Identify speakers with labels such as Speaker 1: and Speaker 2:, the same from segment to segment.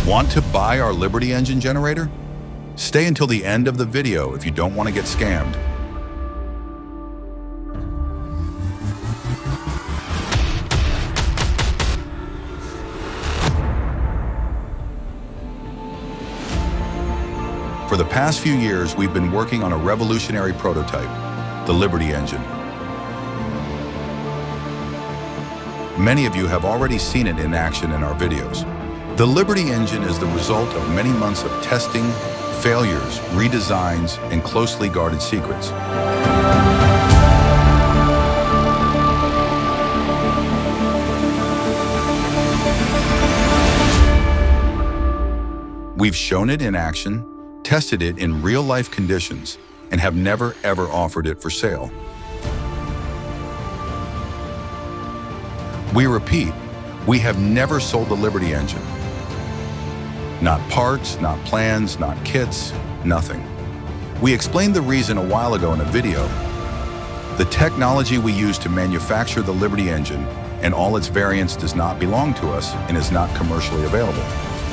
Speaker 1: Want to buy our Liberty Engine generator? Stay until the end of the video if you don't want to get scammed. For the past few years, we've been working on a revolutionary prototype, the Liberty Engine. Many of you have already seen it in action in our videos. The Liberty Engine is the result of many months of testing, failures, redesigns, and closely guarded secrets. We've shown it in action, tested it in real-life conditions, and have never ever offered it for sale. We repeat, we have never sold the Liberty Engine. Not parts, not plans, not kits, nothing. We explained the reason a while ago in a video. The technology we use to manufacture the Liberty Engine and all its variants does not belong to us and is not commercially available.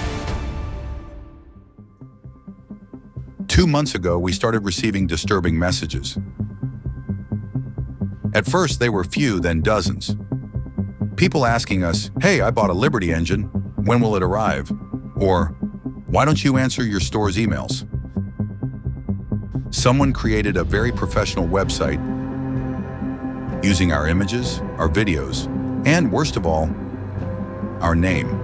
Speaker 1: 2 months ago, we started receiving disturbing messages. At first, they were few, then dozens. People asking us, "Hey, I bought a Liberty Engine. When will it arrive?" Or, "Why don't you answer your store's emails?" Someone created a very professional website using our images, our videos, and worst of all, our name.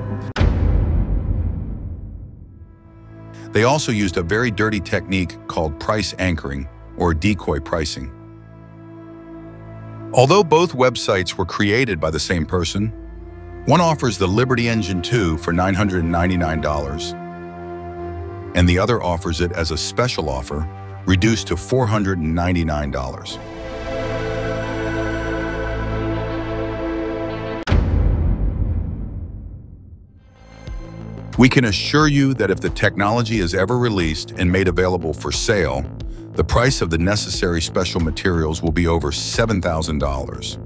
Speaker 1: They also used a very dirty technique called price anchoring or decoy pricing. Although both websites were created by the same person, one offers the Liberty Engine 2 for $999, and the other offers it as a special offer, reduced to $499. We can assure you that if the technology is ever released and made available for sale, the price of the necessary special materials will be over $7,000.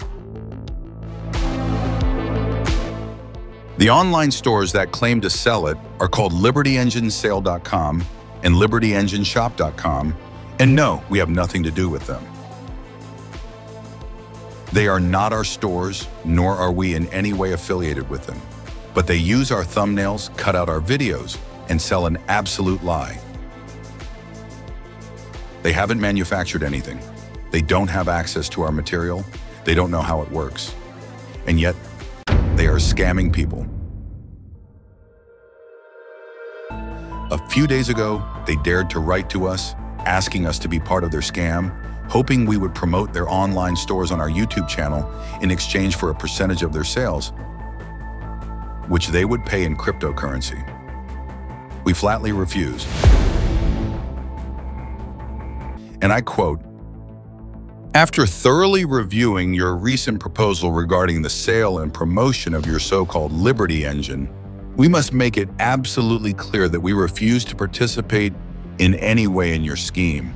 Speaker 1: The online stores that claim to sell it are called libertyenginesale.com and libertyengineshop.com, and no, we have nothing to do with them. They are not our stores, nor are we in any way affiliated with them, but they use our thumbnails, cut out our videos, and sell an absolute lie. They haven't manufactured anything. They don't have access to our material. They don't know how it works. And yet, they are scamming people. A few days ago, they dared to write to us, asking us to be part of their scam, hoping we would promote their online stores on our YouTube channel in exchange for a percentage of their sales, which they would pay in cryptocurrency. We flatly refused. And I quote, "After thoroughly reviewing your recent proposal regarding the sale and promotion of your so-called Liberty Engine, we must make it absolutely clear that we refuse to participate in any way in your scheme.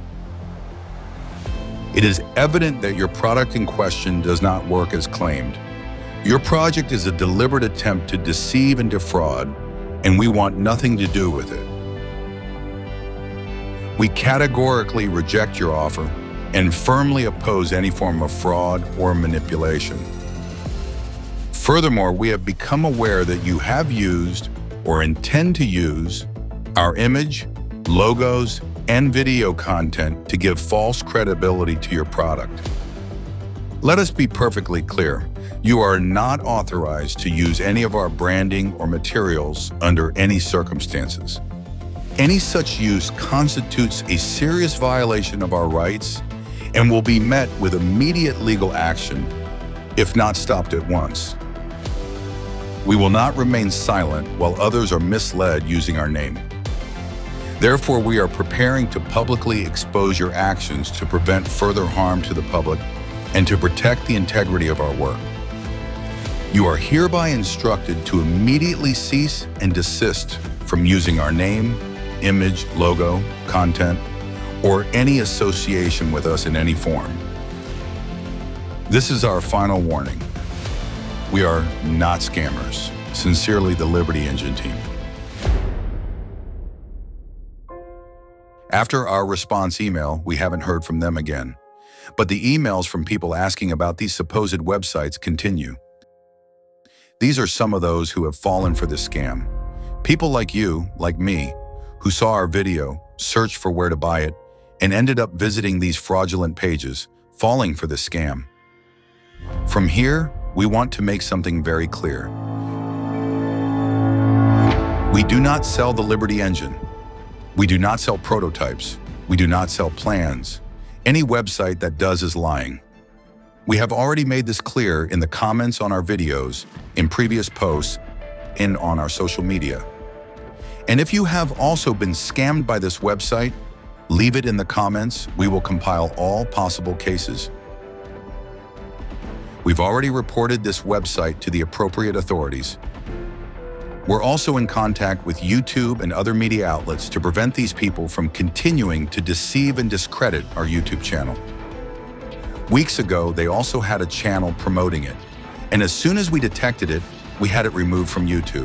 Speaker 1: It is evident that your product in question does not work as claimed. Your project is a deliberate attempt to deceive and defraud, and we want nothing to do with it. We categorically reject your offer and firmly oppose any form of fraud or manipulation. Furthermore, we have become aware that you have used or intend to use our image, logos, and video content to give false credibility to your product. Let us be perfectly clear. You are not authorized to use any of our branding or materials under any circumstances. Any such use constitutes a serious violation of our rights and will be met with immediate legal action, if not stopped at once. We will not remain silent while others are misled using our name. Therefore, we are preparing to publicly expose your actions to prevent further harm to the public and to protect the integrity of our work. You are hereby instructed to immediately cease and desist from using our name, image, logo, content, or any association with us in any form. This is our final warning. We are not scammers. Sincerely, the Liberty Engine team. After our response email, we haven't heard from them again. But the emails from people asking about these supposed websites continue. These are some of those who have fallen for this scam. People like you, like me, who saw our video, searched for where to buy it, and ended up visiting these fraudulent pages, falling for this scam. From here, we want to make something very clear. We do not sell the Liberty Engine. We do not sell prototypes. We do not sell plans. Any website that does is lying. We have already made this clear in the comments on our videos, in previous posts, and on our social media. And if you have also been scammed by this website, leave it in the comments. We will compile all possible cases. We've already reported this website to the appropriate authorities. We're also in contact with YouTube and other media outlets to prevent these people from continuing to deceive and discredit our YouTube channel. Weeks ago, they also had a channel promoting it, and as soon as we detected it, we had it removed from YouTube.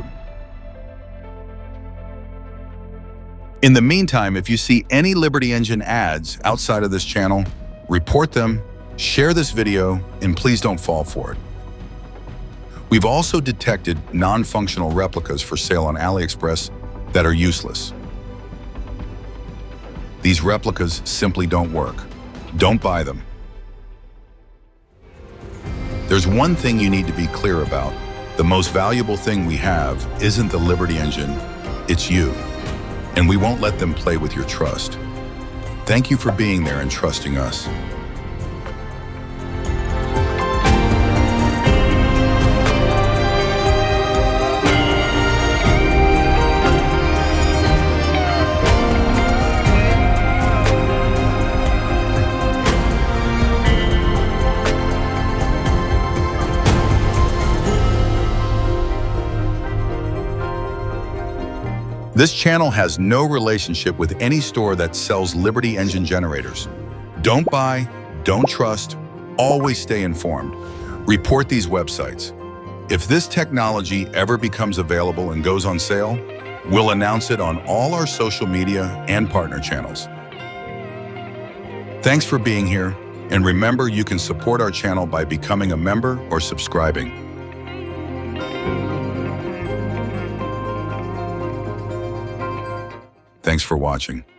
Speaker 1: In the meantime, if you see any Liberty Engine ads outside of this channel, report them, share this video, and please don't fall for it. We've also detected non-functional replicas for sale on AliExpress that are useless. These replicas simply don't work. Don't buy them. There's one thing you need to be clear about. The most valuable thing we have isn't the Liberty Engine, it's you. And we won't let them play with your trust. Thank you for being there and trusting us. This channel has no relationship with any store that sells Liberty Engine generators. Don't buy, don't trust, always stay informed. Report these websites. If this technology ever becomes available and goes on sale, we'll announce it on all our social media and partner channels. Thanks for being here, and remember you can support our channel by becoming a member or subscribing. Thanks for watching.